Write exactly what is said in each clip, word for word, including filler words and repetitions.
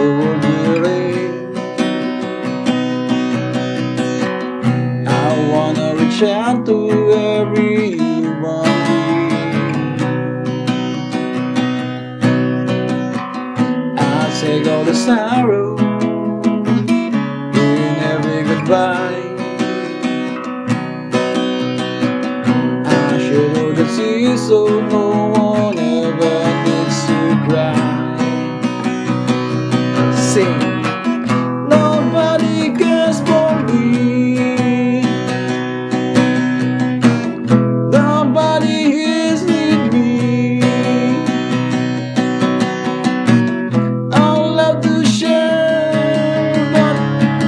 will believe. I wanna reach out to everyone. I take all the sorrow in every goodbye. I shed all the tears so no one ever needs to cry. Sing. Nobody cares for me. Nobody is with me. I love to share, but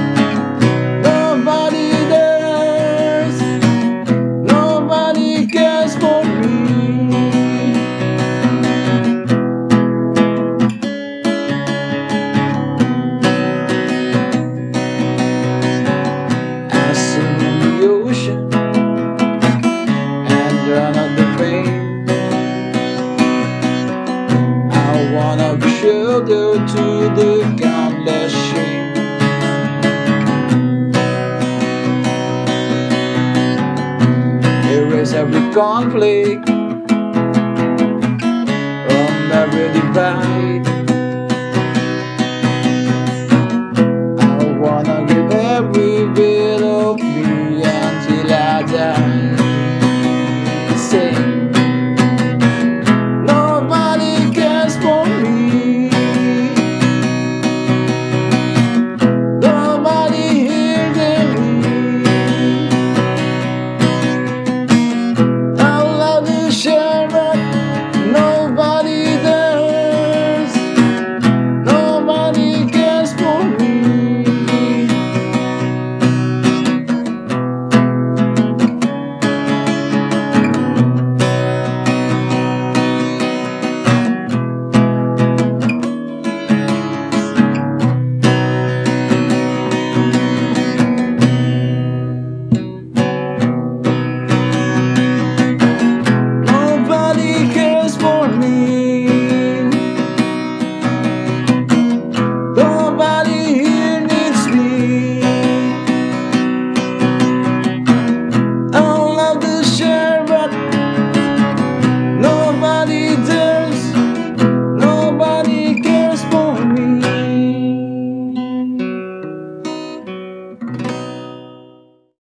nobody does. Nobody cares for me. I swim in the ocean and drown out the pain. I wanna be sheltered to the countless shame. Erase every conflict from every divide.